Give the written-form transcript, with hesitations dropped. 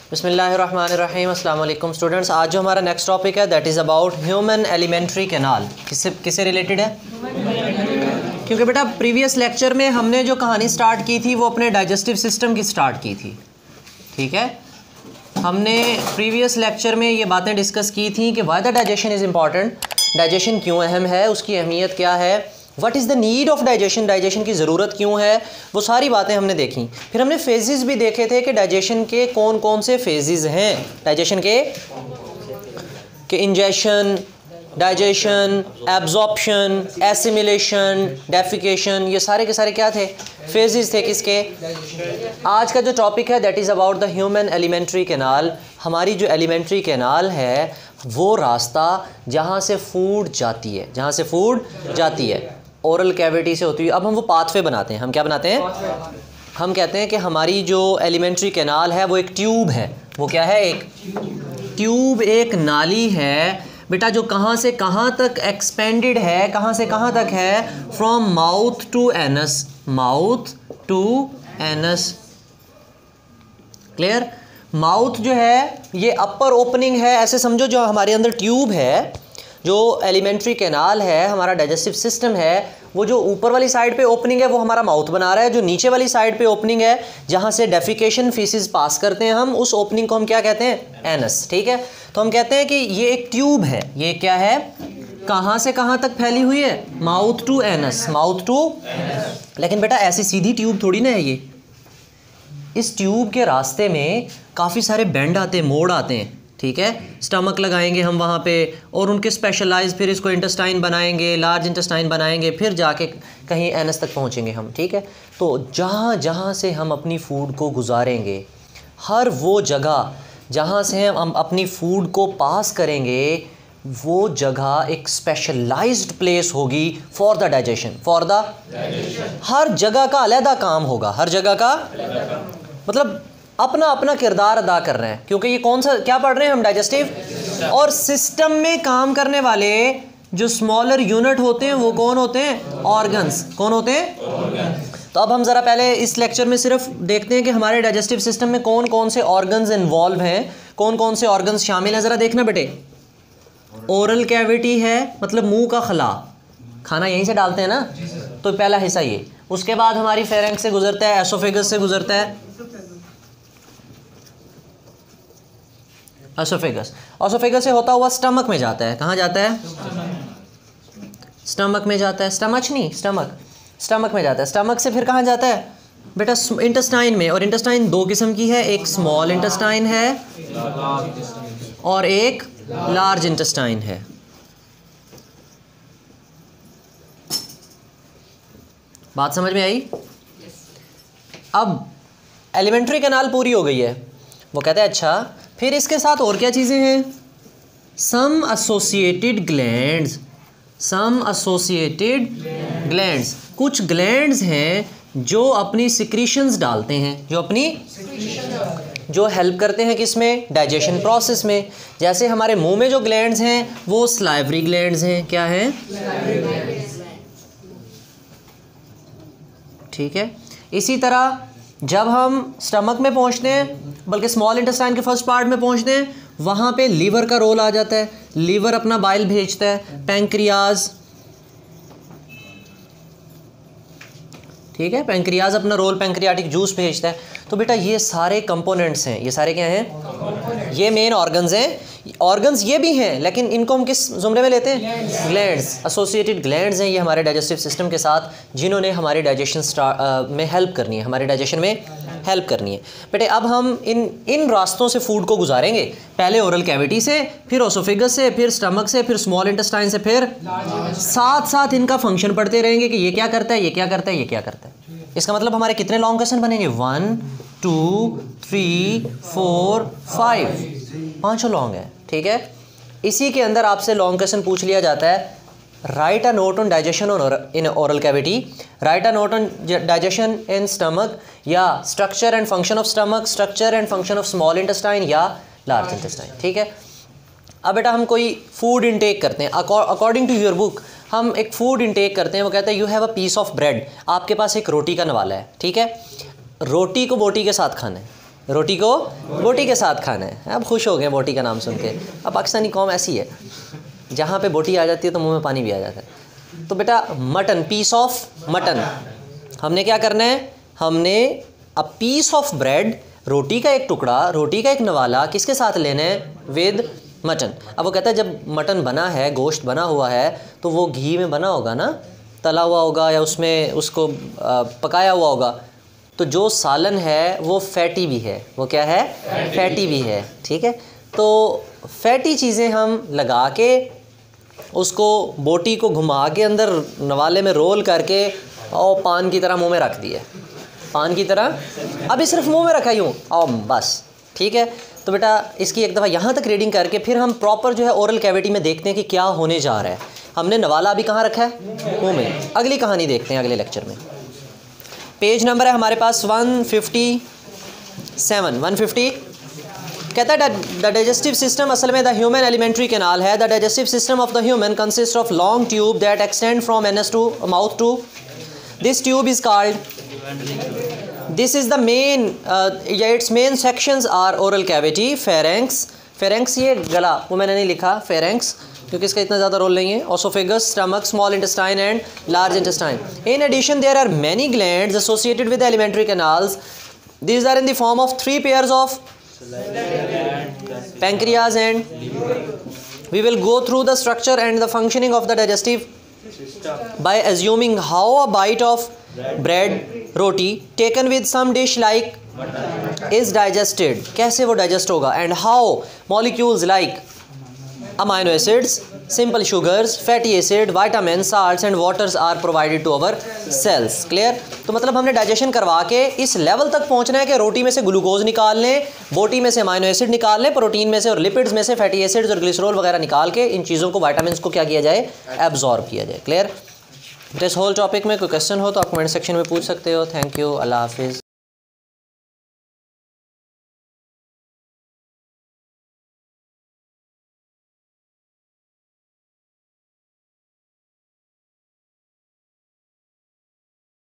बिस्मिल्लाहिर्रहमानिर्रहीम। अस्सलाम वालेकुम स्टूडेंट्स। आज जो हमारा नेक्स्ट टॉपिक है that is about human alimentary canal. किससे रिलेटेड है? क्योंकि बेटा प्रीवियस लेक्चर में हमने जो कहानी स्टार्ट की थी वो अपने डाइजेस्टिव सिस्टम की स्टार्ट की थी। ठीक है, हमने प्रीवियस लेक्चर में ये बातें डिस्कस की थी कि why the digestion is important, digestion क्यों अहम है, उसकी अहमियत क्या है, what is the need of digestion, digestion की ज़रूरत क्यों है, वो सारी बातें हमने देखी। फिर हमने फेजेस भी देखे थे कि डाइजेशन के कौन कौन से फेजेस हैं, डाइजेशन के ingestion, digestion, absorption, assimilation, defecation, ये सारे के सारे क्या थे, फेजेस थे किसके। आज का जो टॉपिक है that is about the human alimentary canal. हमारी जो एलिमेंट्री कैनाल है वो रास्ता जहाँ से फूड जाती है, जहाँ से फूड जाती है ओरल कैविटी से होती है। अब हम वो पाथवे बनाते हैं, हम क्या बनाते हैं, हम कहते हैं कि हमारी जो एलिमेंट्री कैनाल है वो एक ट्यूब है। वो क्या है? एक ट्यूब, एक नाली है बेटा, जो कहाँ से कहाँ तक एक्सपेंडेड है, कहाँ से कहाँ तक है, from mouth to anus, mouth to anus. Clear? Mouth जो है ये अपर ओपनिंग है, ऐसे समझो जो हमारे अंदर ट्यूब है, जो एलिमेंट्री कैनाल है, हमारा डाइजेस्टिव सिस्टम है, वो जो ऊपर वाली साइड पे ओपनिंग है वो हमारा माउथ बना रहा है। जो नीचे वाली साइड पे ओपनिंग है जहाँ से डेफिकेशन फीसिस पास करते हैं हम, उस ओपनिंग को हम क्या कहते हैं? एनस। ठीक है, तो हम कहते हैं कि ये एक ट्यूब है। ये क्या है? कहाँ से कहाँ तक फैली हुई है? Mouth to anus, mouth to. लेकिन बेटा ऐसी सीधी ट्यूब थोड़ी ना है ये। इस ट्यूब के रास्ते में काफ़ी सारे बेंड आते हैं, मोड़ आते हैं। ठीक है, स्टमक लगाएंगे हम वहाँ पे और उनके स्पेशलाइज, फिर इसको इंटेस्टाइन बनाएंगे, लार्ज इंटेस्टाइन बनाएंगे, फिर जाके कहीं एनस तक पहुँचेंगे हम। ठीक है, तो जहाँ जहाँ से हम अपनी फ़ूड को गुजारेंगे, हर वो जगह जहाँ से हम अपनी फ़ूड को पास करेंगे, वो जगह एक स्पेशलाइज्ड प्लेस होगी for the digestion, for the हर जगह का अलहदा काम होगा, हर जगह का मतलब अपना अपना किरदार अदा कर रहे हैं। क्योंकि ये कौन सा क्या पढ़ रहे हैं हम? डाइजेस्टिव। और सिस्टम में काम करने वाले जो स्मॉलर यूनिट होते हैं वो कौन होते हैं? ऑर्गन्स। कौन होते हैं? तो अब हम ज़रा पहले इस लेक्चर में सिर्फ देखते हैं कि हमारे डाइजेस्टिव सिस्टम में कौन कौन से ऑर्गन्स इन्वॉल्व हैं, कौन कौन से ऑर्गन्स शामिल हैं। ज़रा देखना बेटे, ओरल कैविटी है, मतलब मुंह का खला, खाना यहीं से डालते हैं ना, तो पहला हिस्सा ये। उसके बाद हमारी फेरेंक्स से गुजरता है, एसोफेगस से गुजरता है, एसोफेगस, एसोफेगस से होता हुआ स्टमक में जाता है। कहाँ जाता है? स्टमक में जाता है। स्टमच नहीं, स्टमक, स्टमक में जाता है। स्टमक से फिर कहाँ जाता है बेटा? इंटेस्टाइन में। और इंटेस्टाइन दो किस्म की है, एक स्मॉल इंटेस्टाइन है और एक लार्ज इंटेस्टाइन है। बात समझ में आई? अब एलिमेंट्री कैनाल पूरी हो गई है। वो कहता है अच्छा फिर इसके साथ और क्या चीज़ें हैं? Some associated glands, some associated glands, कुछ ग्लैंड्स हैं जो अपनी सिक्रीशंस डालते हैं, जो अपनी जो हेल्प करते हैं किसमें? डाइजेशन प्रोसेस में। जैसे हमारे मुंह में जो ग्लैंड्स हैं वो स्लाइवरी ग्लैंड्स हैं। क्या हैं? ठीक है, इसी तरह जब हम स्टमक में पहुंचते हैं, बल्कि स्मॉल इंटेस्टाइन के फर्स्ट पार्ट में पहुंचते हैं, वहाँ पे लीवर का रोल आ जाता है। लीवर अपना बाइल भेजता है, पैंक्रियाज, ठीक है, पैंक्रियाज अपना रोल, पैंक्रियाटिक जूस भेजता है। तो बेटा ये सारे कंपोनेंट्स हैं, ये सारे क्या हैं? ये मेन ऑर्गन्स हैं। ऑर्गन्स ये भी हैं, लेकिन इनको हम किस जुमरे में लेते हैं? ग्लैंड्स, एसोसिएटेड ग्लैंड्स हैं ये हमारे डाइजेस्टिव सिस्टम के साथ, जिन्होंने हमारे डाइजेशन में हेल्प करनी है, हमारे डाइजेशन में हेल्प करनी है। बेटे अब हम इन रास्तों से फूड को गुजारेंगे, पहले ओरल कैविटी से, फिर ओसोफेगस से, फिर स्टमक से, फिर स्मॉल इंटेस्टाइन से, फिर साथ साथ इनका फंक्शन पढ़ते रहेंगे कि ये क्या करता है, ये क्या करता है, ये क्या करता है। इसका मतलब हमारे कितने लॉन्ग क्वेश्चन बनेंगे? 1 2 3 4 5, 5 लॉन्ग है। ठीक है, इसी के अंदर आपसे लॉन्ग क्वेश्चन पूछ लिया जाता है, write a note on digestion in oral cavity, write a note on digestion in stomach, या structure and function of stomach, structure and function of small intestine या लार्ज इंटेस्टाइन। ठीक है, अब बेटा हम कोई फूड इंटेक करते हैं, अकॉर्डिंग टू योर बुक हम एक फूड इंटेक करते हैं। वो कहता है you have a piece of bread, आपके पास एक रोटी का नवाला है। ठीक है, रोटी को बोटी के साथ खाना है, रोटी को बोटी के साथ खाना है। अब खुश हो गए बोटी का नाम सुन के। अब पाकिस्तानी कौम ऐसी है, जहाँ पे बोटी आ जाती है तो मुंह में पानी भी आ जाता है। तो बेटा मटन, पीस ऑफ मटन, हमने क्या करना है, हमने अ पीस ऑफ ब्रेड, रोटी का एक टुकड़ा, रोटी का एक नवाला किसके साथ लेना है, विद मटन। अब वो कहता है जब मटन बना है, गोश्त बना हुआ है, तो वो घी में बना होगा ना, तला हुआ होगा या उसमें उसको पकाया हुआ होगा। तो जो सालन है वो फैटी भी है, वो क्या है, फैटी भी है, ठीक है। तो फैटी चीज़ें हम लगा के उसको बोटी को घुमा के अंदर नवाले में रोल करके और पान की तरह मुंह में रख दिए, पान की तरह। अभी सिर्फ मुंह में रखा यूँ और बस, ठीक है। तो बेटा इसकी एक दफ़ा यहाँ तक रीडिंग करके फिर हम प्रॉपर जो है ओरल कैविटी में देखते हैं कि क्या होने जा रहा है। हमने नवाला अभी कहाँ रखा है, मुंह में। अगली कहानी देखते हैं अगले लेक्चर में। पेज नंबर है हमारे पास 157, 150। कहता है द डाइजेस्टिव सिस्टम, असल में द ह्यूमन एलिमेंट्री कैनाल है। The digestive system of the human consist of long tube that extend from anus to mouth to. This tube is called, this is the main, its main sections are oral cavity, pharynx, pharynx ये गला, वो मैंने नहीं लिखा pharynx क्योंकि इसका इतना ज़्यादा रोल नहीं है, oesophagus, stomach, small intestine and large intestine. In addition there are many glands associated with alimentary canals. These are in the form of 3 pairs of pancreas, and we will go through the structure and the functioning of the digestive by assuming how a bite of bread, roti taken with some dish like is digested, कैसे वो digest होगा, and how molecules like amino acids, simple sugars, fatty acid, vitamins, salts and waters are provided to our cells. Clear? तो मतलब हमने digestion करवा के इस level तक पहुंचना है कि रोटी में से ग्लूकोज निकाल लें, बोटी में से अमाइनो एसिड निकाल लें, प्रोटीन में से और लिपिड्स में से फैटी एसिड्स और ग्लिसरॉल वगैरह निकाल के इन चीज़ों को, वाइटामिन को क्या किया जाए, एब्जॉर्ब किया जाए। क्लियर? इस होल टॉपिक में कोई क्वेश्चन हो तो आप कमेंट सेक्शन में पूछ सकते हो। थैंक यू, अल्लाह हाफिज़।